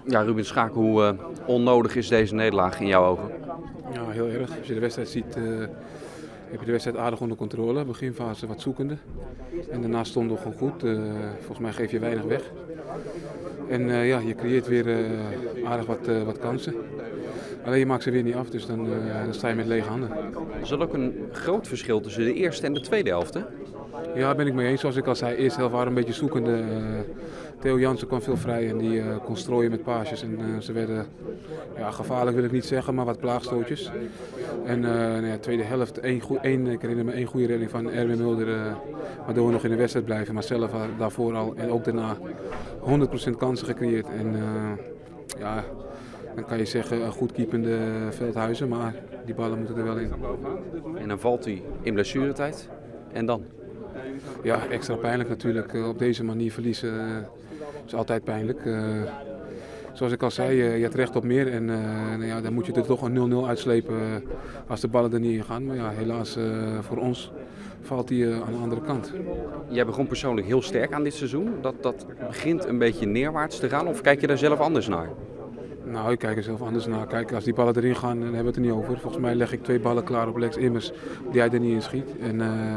Ja, Ruben Schaken, hoe onnodig is deze nederlaag in jouw ogen? Ja, heel erg. Als je de wedstrijd ziet, heb je de wedstrijd aardig onder controle. Beginfase wat zoekende. En daarna stonden we gewoon goed. Volgens mij geef je weinig weg. En ja, je creëert weer aardig wat kansen. Alleen je maakt ze weer niet af, dus dan sta je met lege handen. Er zat ook een groot verschil tussen de eerste en de tweede helft, hè? Ja, daar ben ik mee eens. Zoals ik al zei, eerste helft waren een beetje zoekende. Theo Jansen kwam veel vrij en die kon strooien met paasjes. En ze werden, ja, gevaarlijk wil ik niet zeggen, maar wat plaagstootjes. En nou ja, tweede helft, ik herinner me één goede redding van Erwin Mulder. Waardoor we nog in de wedstrijd blijven. Maar zelf daarvoor al en ook daarna 100% kansen gecreëerd. En ja, dan kan je zeggen een goed keepende Veldhuizen, maar die ballen moeten er wel in. En dan valt hij in blessuretijd. En dan? Ja, extra pijnlijk natuurlijk. Op deze manier verliezen is altijd pijnlijk. Zoals ik al zei, je hebt recht op meer en nou ja, dan moet je er toch een 0-0 uitslepen als de ballen er niet in gaan. Maar ja, helaas voor ons valt hij aan de andere kant. Jij begon persoonlijk heel sterk aan dit seizoen. Dat begint een beetje neerwaarts te gaan, of kijk je daar zelf anders naar? Nou, ik kijk er zelf anders naar. Kijk, als die ballen erin gaan, dan hebben we het er niet over. Volgens mij leg ik 2 ballen klaar op Lex Immers die hij er niet in schiet. En,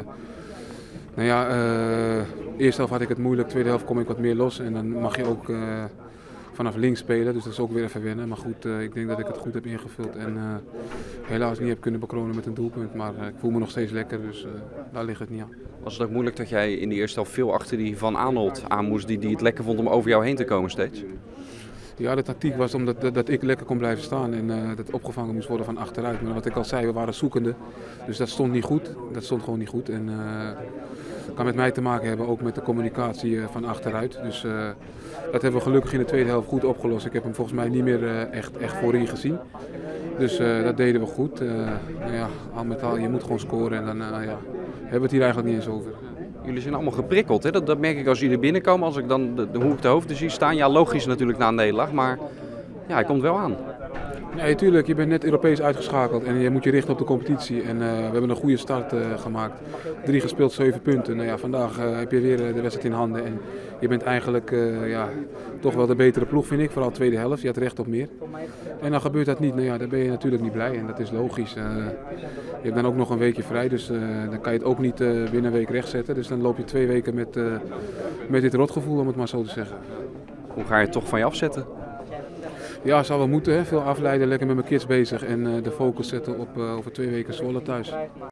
nou ja, eerste helft had ik het moeilijk, tweede helft kom ik wat meer los en dan mag je ook vanaf links spelen, dus dat is ook weer even wennen. Maar goed, ik denk dat ik het goed heb ingevuld en helaas niet heb kunnen bekronen met een doelpunt. Maar ik voel me nog steeds lekker, dus daar ligt het niet aan. Was het ook moeilijk dat jij in de eerste helft veel achter die Van Aanholt aan moest, die het lekker vond om over jou heen te komen steeds? Ja, de tactiek was dat ik lekker kon blijven staan en dat het opgevangen moest worden van achteruit. Maar wat ik al zei, we waren zoekende, dus dat stond niet goed. Dat stond gewoon niet goed en dat kan met mij te maken hebben, ook met de communicatie van achteruit. Dus dat hebben we gelukkig in de tweede helft goed opgelost. Ik heb hem volgens mij niet meer echt voorin gezien. Dus dat deden we goed. Nou ja, al met al, je moet gewoon scoren en dan ja, hebben we het hier eigenlijk niet eens over. Jullie zijn allemaal geprikkeld, hè? Dat merk ik als jullie binnenkomen, als ik dan hoe ik de hoofden zie staan. Ja, logisch natuurlijk na een nederlaag, maar ja, hij komt wel aan. Nee, tuurlijk, je bent net Europees uitgeschakeld en je moet je richten op de competitie. En we hebben een goede start gemaakt. 3 gespeeld, 7 punten. Nou ja, vandaag heb je weer de wedstrijd in handen en je bent eigenlijk ja, toch wel de betere ploeg, vind ik. Vooral de tweede helft, je had recht op meer. En dan gebeurt dat niet, nou ja, dan ben je natuurlijk niet blij en dat is logisch. Je hebt dan ook nog een weekje vrij, dus dan kan je het ook niet binnen een week rechtzetten. Dus dan loop je 2 weken met dit rotgevoel, om het maar zo te zeggen. Hoe ga je het toch van je afzetten? Ja, zou wel moeten. Hè. Veel afleiden, lekker met mijn kids bezig en de focus zetten op over 2 weken Zwolle thuis.